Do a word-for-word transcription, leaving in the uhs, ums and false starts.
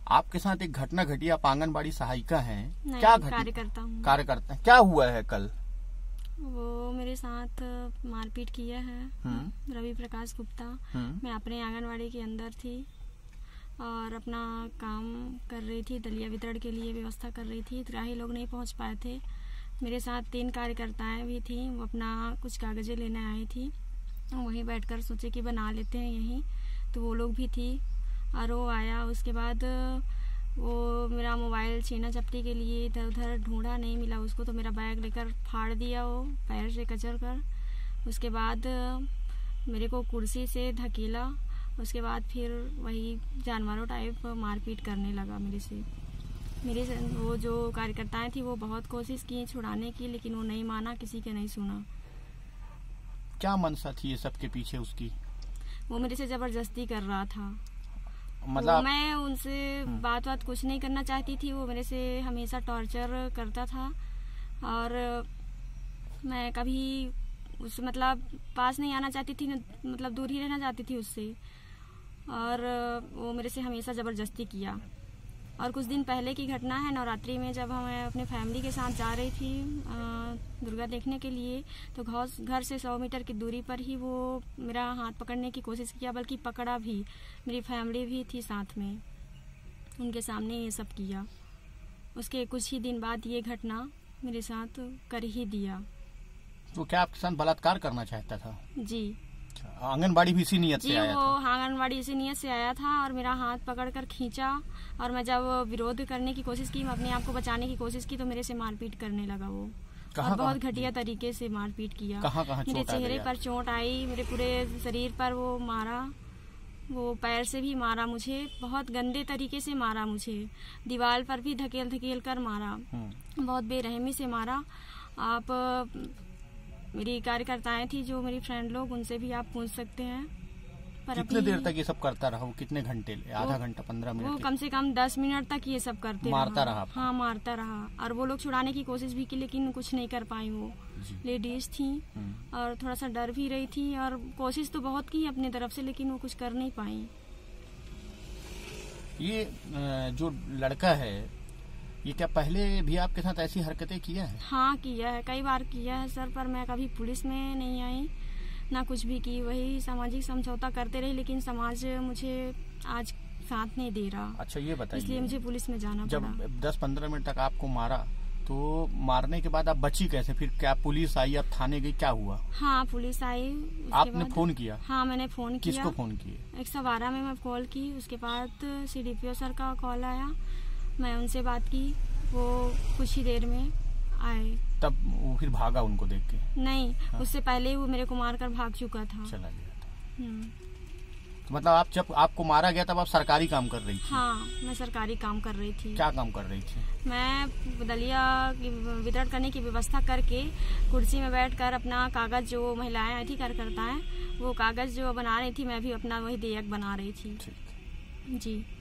आपके साथ एक घटना घटी, आप आंगनबाड़ी सहायिका हैं, क्या घटना? कार्यकर्ता हूँ। कार्यकर्ता हैं। क्या हुआ है कल? वो मेरे साथ मारपीट किया है रवि प्रकाश गुप्ता। मैं अपने आंगनबाड़ी के अंदर थी और अपना काम कर रही थी, दलिया वितरण के लिए व्यवस्था कर रही थी। ग्राही लोग नहीं पहुंच पाए थे। मेरे साथ तीन कार्यकर्ताएं भी थी, वो अपना कुछ कागजें लेने आई थी। वहीं बैठकर सोचे कि बना लेते हैं यहीं, तो वो लोग भी थी और वो आया। उसके बाद वो मेरा मोबाइल छीना झपटी के लिए इधर उधर ढूंढा, नहीं मिला उसको, तो मेरा बैग लेकर फाड़ दिया वो पैर से कचर कर। उसके बाद मेरे को कुर्सी से धकेला। उसके बाद फिर वही जानवरों टाइप मारपीट करने लगा मेरे से। मेरे वो जो कार्यकर्ताएं थी वो बहुत कोशिश की छुड़ाने की, लेकिन वो नहीं माना, किसी के नहीं सुना। क्या मनसा थी ये सब के पीछे उसकी? वो मेरे से जबरदस्ती कर रहा था। मतलब मैं उनसे बात बात कुछ नहीं करना चाहती थी, वो मेरे से हमेशा टॉर्चर करता था और मैं कभी उस मतलब पास नहीं आना चाहती थी, मतलब दूर ही रहना चाहती थी उससे। और वो मेरे से हमेशा ज़बरदस्ती किया। और कुछ दिन पहले की घटना है, नवरात्रि में जब मैं अपने फैमिली के साथ जा रही थी दुर्गा देखने के लिए, तो घर से सौ मीटर की दूरी पर ही वो मेरा हाथ पकड़ने की कोशिश किया, बल्कि पकड़ा भी। मेरी फैमिली भी थी साथ में, उनके सामने ये सब किया। उसके कुछ ही दिन बाद ये घटना मेरे साथ कर ही दिया। तो क्या आपके साथ बलात्कार करना चाहता था? जी। आंगनबाड़ी भी इसी नियत से आया था? वो आंगनबाड़ी इसी नियत से आया था और मेरा हाथ पकड़कर खींचा, और मैं जब विरोध करने की कोशिश की, मैं अपने आप को बचाने की कोशिश की, तो मेरे से मारपीट करने लगा वो। कहाँ और बहुत घटिया तरीके से मारपीट किया। कहाँ कहाँ मेरे चेहरे पर चोट आई, मेरे पूरे शरीर पर वो मारा, वो पैर से भी मारा मुझे, बहुत गंदे तरीके से मारा मुझे। दीवार पर भी धकेल धकेल कर मारा, बहुत बेरहमी से मारा। आप मेरी कार्यकर्ताएं थी जो मेरी फ्रेंड लोग, उनसे भी आप पूछ सकते हैं। पर कितने देर तक ये सब करता रहा वो? कितने घंटे? आधा घंटा, पंद्रह मिनट? वो कम से कम दस मिनट तक ये सब करते मारता रहा, रहा हाँ मारता रहा। और वो लोग छुड़ाने की कोशिश भी की, लेकिन कुछ नहीं कर पाई। वो लेडीज थी और थोड़ा सा डर भी रही थी, और कोशिश तो बहुत की अपनी तरफ से, लेकिन वो कुछ कर नहीं पाई। ये जो लड़का है, ये क्या पहले भी आपके साथ ऐसी हरकतें किया है? हाँ किया है, कई बार किया है सर, पर मैं कभी पुलिस में नहीं आई, ना कुछ भी की। वही सामाजिक समझौता करते रही, लेकिन समाज मुझे आज साथ नहीं दे रहा। अच्छा ये बताइए, इसलिए मुझे पुलिस में जाना जब पड़ा। जब दस पंद्रह मिनट तक आपको मारा, तो मारने के बाद आप बची कैसे? फिर क्या पुलिस आई, आप थाने गई, क्या हुआ? हाँ पुलिस आई। आपने फोन किया? हाँ मैंने फोन किया। किसको फोन किया? एक सौ बारह में मैं कॉल की। उसके बाद C D P O sir का कॉल आया, मैं उनसे बात की, वो कुछ ही देर में आए। तब वो फिर भागा उनको देख के? नहीं, हाँ। उससे पहले ही वो मेरे को मारकर भाग चुका था, चला गया था। तो मतलब आप जब आपको मारा गया तब आप सरकारी काम कर रही थी? हाँ मैं सरकारी काम कर रही थी। क्या काम कर रही थी? मैं दलिया वितरण करने की व्यवस्था करके कुर्सी में बैठकर अपना कागज, जो महिलाएं आई थी कार्यकर्ताएं, वो कागज जो बना रही थी, मैं भी अपना वही देयक बना रही थी। जी।